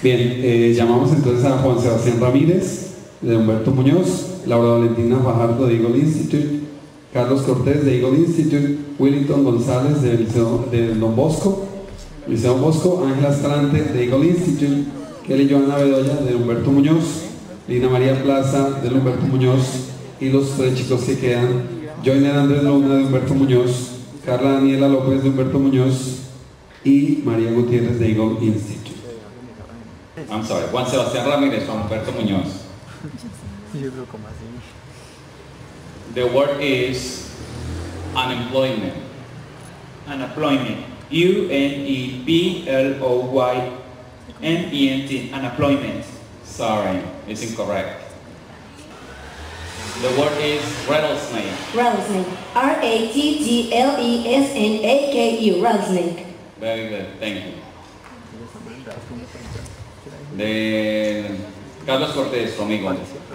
Bien, llamamos entonces a Juan Sebastián Ramírez, de Humberto Muñoz, Laura Valentina Fajardo de Eagle Institute, Carlos Cortés de Eagle Institute, Willington González del Liceo de Don Bosco, Liceo Bosco, Ángela Astrante de Eagle Institute, Kelly Joana Bedoya de Humberto Muñoz, Lina María Plaza de Humberto Muñoz y los tres chicos que quedan, Joyner Andrés Luna de Humberto Muñoz, Carla Daniela López de Humberto Muñoz y María Gutiérrez de Eagle Institute. I'm sorry, Juan Sebastián Ramírez from Humberto Muñoz. The word is unemployment. Unemployment. U-N-E-P-L-O-Y-M-E-N-T. Unemployment. Sorry, it's incorrect. The word is rattlesnake. Rattlesnake. R-A-T-T-L-E-S-N-A-K-E. Rattlesnake. Very good, thank you. De Carlos Cortés from Eagle.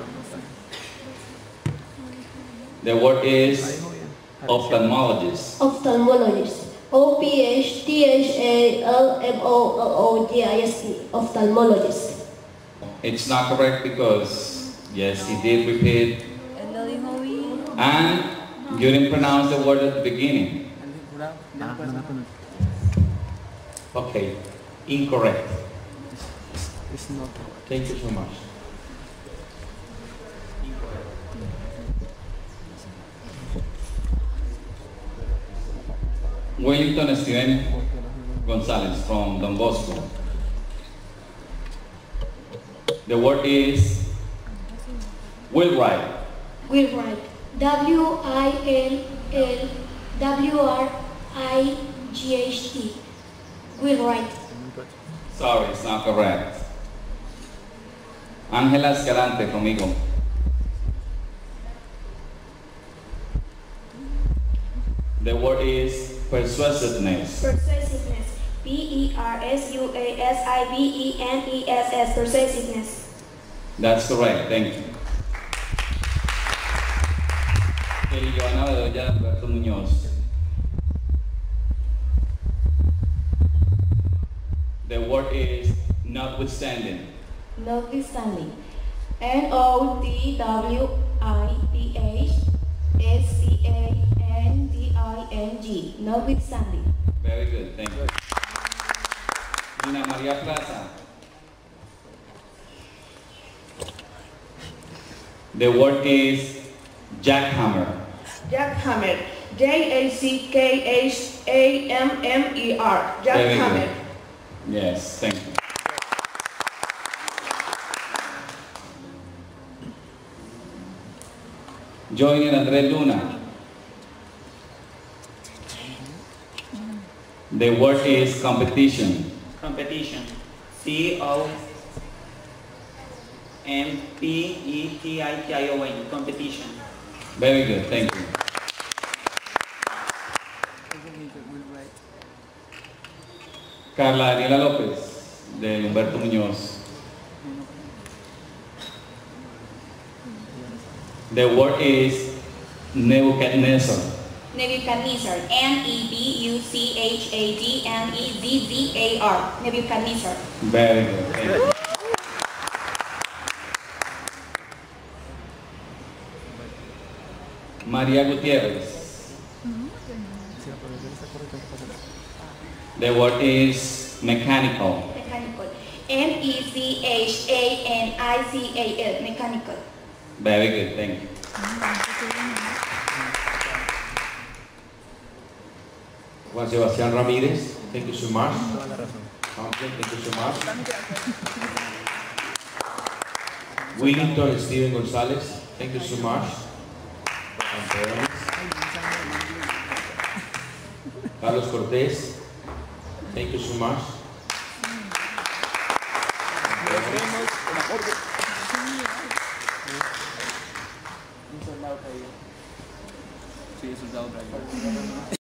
The word is ophthalmologist. Ophthalmologist. O-P-H-T-H-A-L-M-O-L-O-G-I-S-T. Ophthalmologist. It's not correct because, yes, he did repeat. And you didn't pronounce the word at the beginning. Okay, incorrect. Thank you so much. Willington Steven Gonzalez from Don Bosco. The word is wheelwright. Wheelwright. W-I-L-L-W-R-I-G-H-T. Wheelwright. Sorry, it's not correct. Ángela Escalante from Eagle. The word is persuasiveness. Persuasiveness. P-E-R-S-U-A-S-I-V-E-N-E-S-S. Persuasiveness. That's correct, thank you. Kelly Joana Bedoya de Humberto Muñoz. The word is notwithstanding. Notwithstanding. N-O-T-W-I-T-H-S-C-A-N-D-I-N-G. Notwithstanding. Very good, thank you. Lina María Plaza. The word is jackhammer. Jackhammer. J-A-C-K-H-A-M-M-E-R. Jackhammer. Yes, thank you. Joyner Andrés Luna. The word is competition. Competition. C-O-M-P-E-T-I-T-I-O-N. Competition. Very good, thank you. Carla Daniela López, de Humberto Muñoz. The word is Nebuchadnezzar. Nebuchadnezzar. N-E-B-U-C-H-A-D-N-E-Z-Z-A-R. Nebuchadnezzar. Very good, thank you. María Gutiérrez. The word is mechanical. Mechanical. M-E-C-H-A-N-I-C-A-L. Mechanical. Very good, thank you. Juan Sebastián Ramírez, thank you so much. Thank you so much. Willington Steven González, thank you so much. Carlos Cortés, thank you so much. Un soldado caído. Sí, soldado caído.